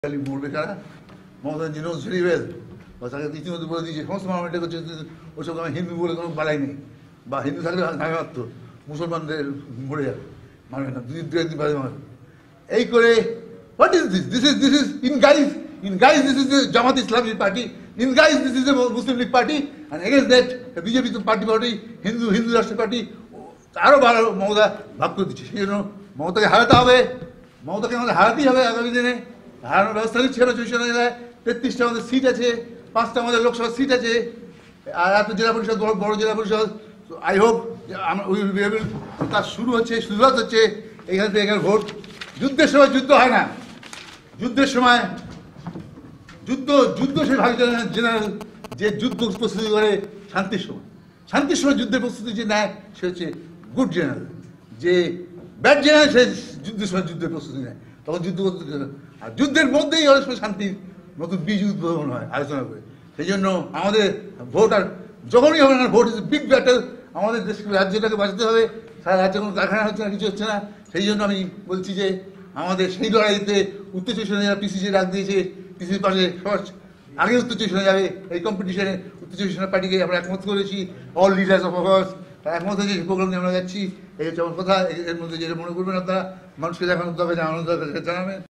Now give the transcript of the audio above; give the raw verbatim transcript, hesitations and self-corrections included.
মরবে কারা Mamata ji knows very well বা তাকে ইতিমধ্যে বলে দিয়েছে সমস্ত মানুষ এটা করছে ওসব আমি হিন্দু বলে কোনো বাড়াই নেই বা হিন্দু থাকলে আমি মারত মুসলমানদের মরে যাবে মানবে না দুদিন দু একদিন বাদে মারবে এই করে what is this this is this is in guys in guys this is the Jamaat Islami party in guys this is the Muslim League party and against that BJP party party Hindu Hindu Rashtra party আরও ভালো মমতা ভাগ করে দিচ্ছে সেই জন্য মমতাকে হারাতে হবে মমতাকে আমাদের হারাতেই হবে আগামী দিনে হারানোর ব্যবস্থা নিচ্ছে না চৌষট্টি জেলায় তেত্রিশটা আমাদের সিট আছে পাঁচটা আমাদের লোকসভা সিট আছে আর এত জেলা পরিষদ বড় বড় জেলা পরিষদ আই হোপ আমরা উই উইল বি এবল কাজ শুরু হচ্ছে শুরুয়াত হচ্ছে এখান থেকে এখানে ভোট যুদ্ধের সময় যুদ্ধ হয় না যুদ্ধের সময় যুদ্ধ যুদ্ধ সে ভারত জেনারেল যে যুদ্ধ প্রস্তুতি করে শান্তির সময় শান্তির সময় যুদ্ধের প্রস্তুতি যে নেয় সে হচ্ছে গুড জেনারেল যে ব্যাড জেনারেল সে যুদ্ধের সময় যুদ্ধের প্রস্তুতি নেয় তখন যুদ্ধ করতে আর যুদ্ধের মধ্যেই অনেক সময় শান্তির নতুন বীজ উদ্বোধন হয় আলোচনা করে সেই জন্য আমাদের ভোট আর যখনই হবে না ভোট ইজ বিগ ব্যাটেল আমাদের দেশকে রাজ্যটাকে বাঁচাতে হবে সারা রাজ্যে কোনো কারখানা হচ্ছে না কিছু হচ্ছে না সেই জন্য আমি বলছি যে আমাদের সেই লড়াইতে উত্তর চব্বিশ পরগনা পিসিসি ডাক দিয়েছে পিসিসির পাশে ফার্স্ট আগে উত্তর চব্বিশ পরগনা যাবে এই কম্পিটিশনে উত্তর চব্বিশ পরগনা পার্টিকে আমরা একমত করেছি অল লিডার্স অফ আওয়ার্স তারা একমত হয়েছে এই প্রোগ্রাম নিয়ে আমরা যাচ্ছি এই হচ্ছে আমার কথা এর মধ্যে যেটা মনে করবেন আপনারা মানুষকে দেখানোর দরকার জানানোর দরকার জানাবেন।